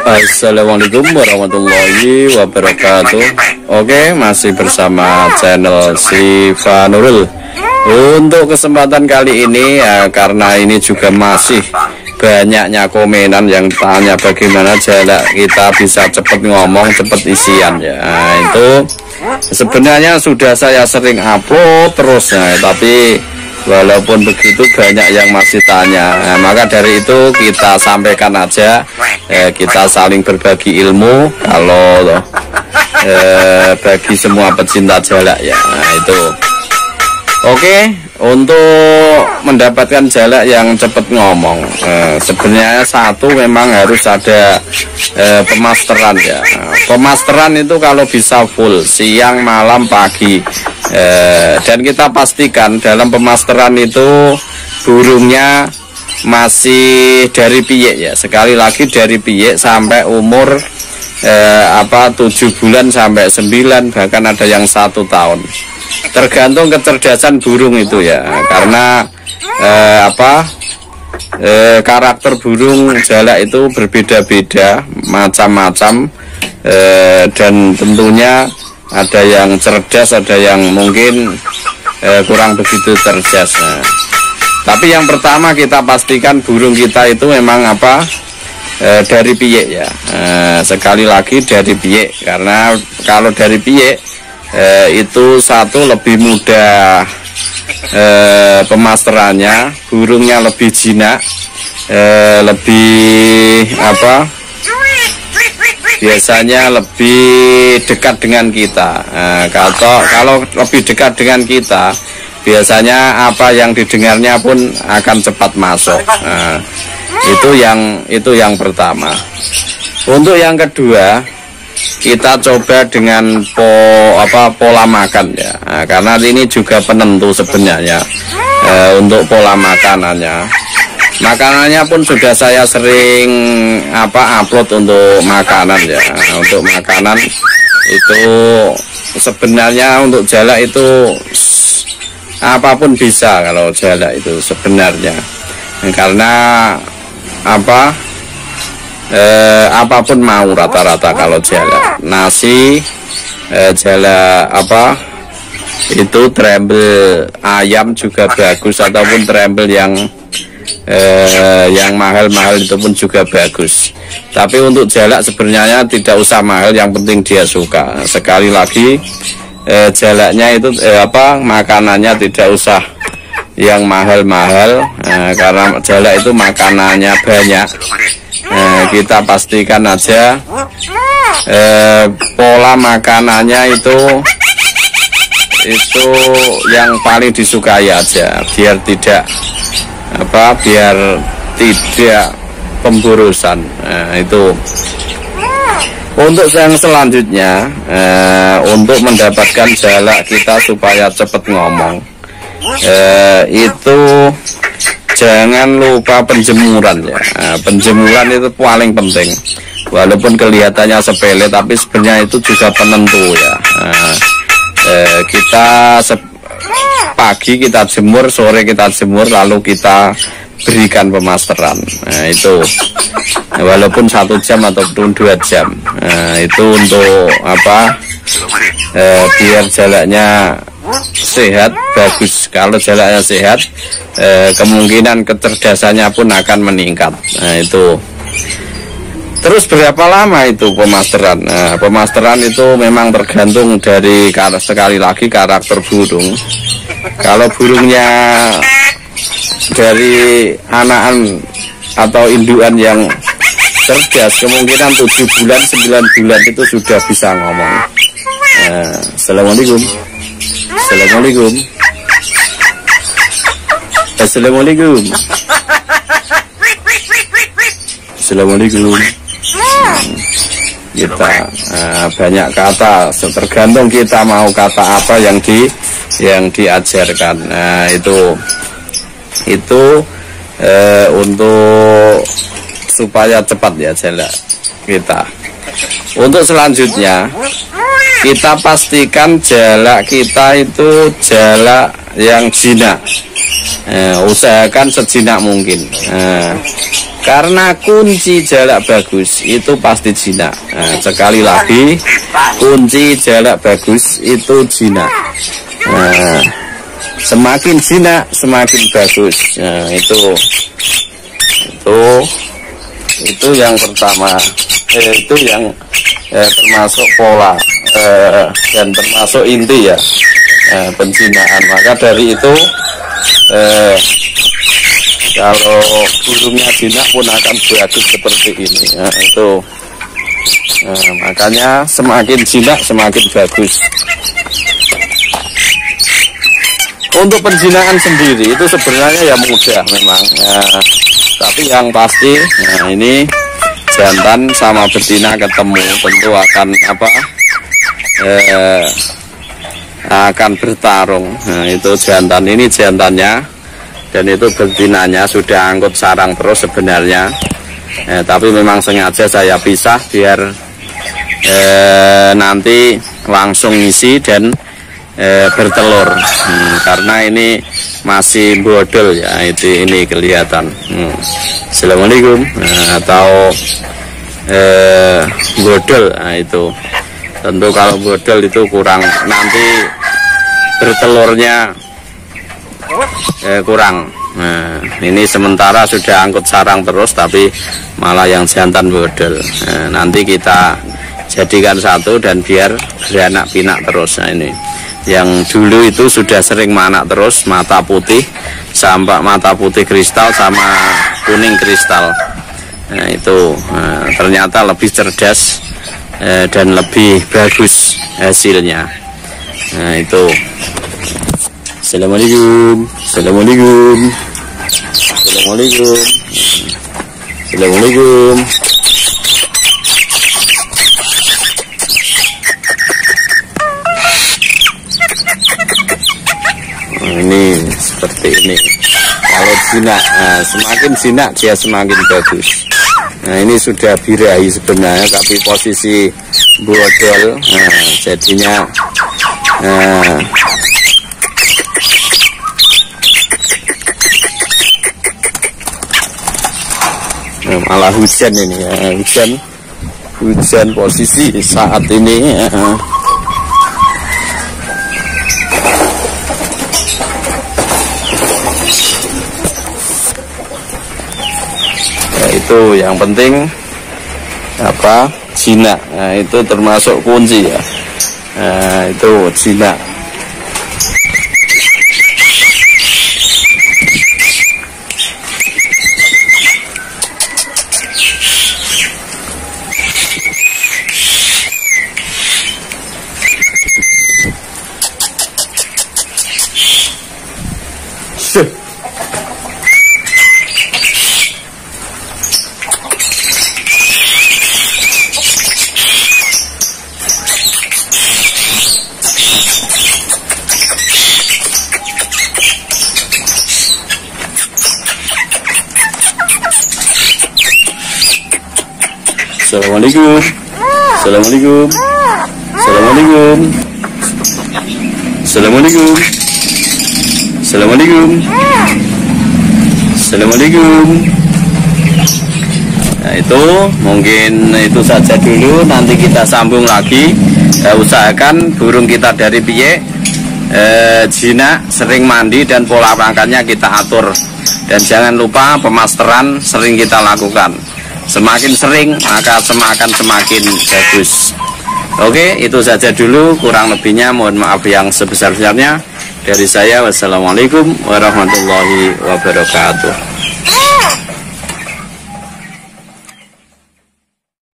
Assalamualaikum warahmatullahi wabarakatuh. Oke, masih bersama channel Siva Nurul. Untuk kesempatan kali ini ya, karena ini juga masih banyaknya komenan yang tanya bagaimana jalak kita bisa cepat ngomong, cepat isian ya. Nah, itu sebenarnya sudah saya sering upload terus ya, tapi walaupun begitu banyak yang masih tanya. Nah, maka dari itu kita sampaikan aja, kita saling berbagi ilmu kalau bagi semua pecinta jalak ya. Nah, itu oke. Untuk mendapatkan jalak yang cepat ngomong, sebenarnya satu memang harus ada pemasteran ya. Pemasteran itu kalau bisa full siang, malam, pagi, dan kita pastikan dalam pemasteran itu burungnya masih dari piyek ya. Sekali lagi dari piyek sampai umur 7 bulan sampai 9, bahkan ada yang 1 tahun. Tergantung kecerdasan burung itu ya, karena karakter burung jalak itu berbeda-beda, macam-macam, dan tentunya ada yang cerdas, ada yang mungkin kurang begitu cerdas. Nah, tapi yang pertama kita pastikan burung kita itu memang dari piyek ya. Sekali lagi dari piyek, karena kalau dari piyek itu satu lebih mudah pemasterannya, burungnya lebih jinak, lebih biasanya lebih dekat dengan kita. Kalau lebih dekat dengan kita, biasanya apa yang didengarnya pun akan cepat masuk. Itu yang pertama. Untuk yang kedua, kita coba dengan pola makan ya. Nah, karena ini juga penentu sebenarnya untuk pola makanannya. Makanannya pun sudah saya sering upload untuk makanan ya. Nah, untuk makanan itu sebenarnya untuk jalak itu apapun bisa kalau jalak itu sebenarnya. Karena apapun mau rata-rata kalau jalak. Nasi, jalak itu trembel ayam juga bagus, ataupun trembel yang mahal-mahal itu pun juga bagus. Tapi untuk jalak sebenarnya tidak usah mahal, yang penting dia suka. Sekali lagi jalaknya itu makanannya tidak usah yang mahal-mahal, karena jalak itu makanannya banyak. Kita pastikan aja pola makanannya itu yang paling disukai aja, biar tidak pemborosan. Itu untuk yang selanjutnya, untuk mendapatkan jalak kita supaya cepat ngomong, itu jangan lupa penjemuran ya. Penjemuran itu paling penting, walaupun kelihatannya sepele tapi sebenarnya itu juga penentu ya. Kita pagi kita jemur, sore kita jemur, lalu kita berikan pemasteran. Itu walaupun 1 jam ataupun 2 jam. Itu untuk biar jalaknya sehat, bagus. Kalau jalaknya sehat, kemungkinan kecerdasannya pun akan meningkat. Nah, itu. Terus berapa lama itu pemasteran? Nah, pemasteran itu memang tergantung dari, sekali lagi, karakter burung. Kalau burungnya dari anakan atau induan yang cerdas, kemungkinan 7 bulan, 9 bulan itu sudah bisa ngomong. Assalamualaikum. Assalamualaikum. Assalamualaikum. Assalamualaikum. Kita banyak kata, tergantung kita mau kata apa yang diajarkan. Nah, itu untuk supaya cepat ya jalak kita. Untuk selanjutnya, kita pastikan jalak kita itu jalak yang jinak. Usahakan sejinak mungkin. Karena kunci jalak bagus itu pasti jinak. Nah, sekali lagi, kunci jalak bagus itu jinak. Nah, semakin jinak semakin bagus. Nah, itu yang pertama. Itu yang termasuk pola dan termasuk inti ya, penjinaan. Maka dari itu kalau burungnya jinak pun akan bagus seperti ini. Nah, itu makanya semakin jinak semakin bagus. Untuk penjinaan sendiri itu sebenarnya ya mudah memang. Tapi yang pasti, nah ini jantan sama betina ketemu tentu akan akan bertarung. Nah, itu jantan, ini jantannya, dan itu betinanya sudah angkut sarang terus sebenarnya. Tapi memang sengaja saya pisah biar nanti langsung isi dan bertelur. Karena ini masih bodol ya, ini kelihatan. Assalamualaikum. Atau bodol. Nah, itu tentu kalau bodol itu kurang, nanti bertelurnya kurang. Nah, ini sementara sudah angkut sarang terus tapi malah yang jantan bodol. Nah, nanti kita jadikan satu dan biar beranak pinak terus. Nah, ini yang dulu itu sudah sering manak terus, mata putih sampai mata putih kristal sama kuning kristal. Nah, itu ternyata lebih cerdas dan lebih bagus hasilnya. Nah, itu. Assalamualaikum. Assalamualaikum. Assalamualaikum. Assalamualaikum. Ini seperti ini. Kalau jinak, semakin jinak dia semakin bagus. Nah, ini sudah birahi sebenarnya, tapi posisi bodol. Nah, jadinya malah hujan ini ya, hujan posisi saat ini. Itu yang penting jinak. Nah, itu termasuk kunci ya. Nah, itu jinak. Assalamualaikum. Assalamualaikum. Assalamualaikum. Assalamualaikum. Assalamualaikum. Assalamualaikum. Nah, itu mungkin itu saja dulu, nanti kita sambung lagi. Usahakan burung kita dari piye jinak, sering mandi, dan pola makannya kita atur. Dan jangan lupa pemasteran sering kita lakukan. Semakin sering maka semakin bagus. Oke, itu saja dulu, kurang lebihnya mohon maaf yang sebesar-besarnya dari saya. Wassalamualaikum warahmatullahi wabarakatuh.